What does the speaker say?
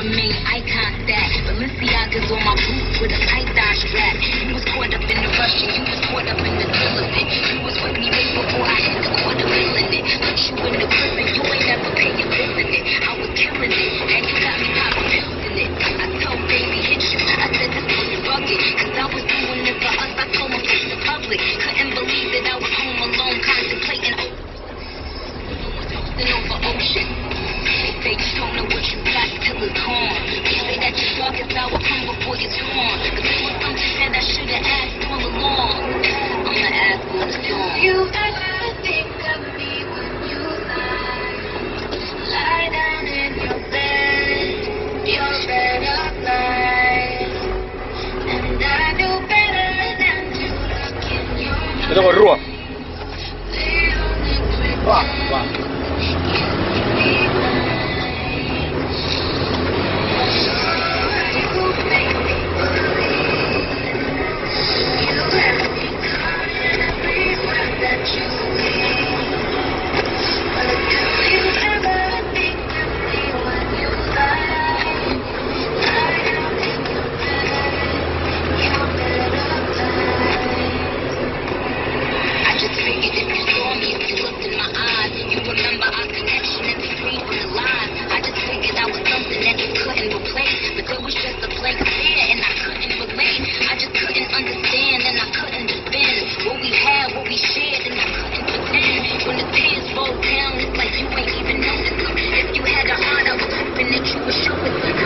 remain icon stat. Balenciaga's on my boots with a python strap. You was caught up in the rush and you was caught up in the thrill of it. You was with me way before I hit the quarter feeling it. Put you in the prison, you ain't never pay your bills in it. I was killing it, and you got me popping pills in it. I told baby hit you, I said this was rugged, cause I was doing it for us. I told him face the public, couldn't believe that I was home alone contemplating toasting over ocean. They just don't know what you got till it's gone. They say that your dog is sour come before you're torn. But there was something that I should have asked all along. I'ma ask on the storm. You ever think of me when you lie down in your bed of light, and I knew better than to look in your eyes. Это вот рот. When the tears roll down, it's like you ain't even noticed them. If you had a heart, I was hoping that you would show it.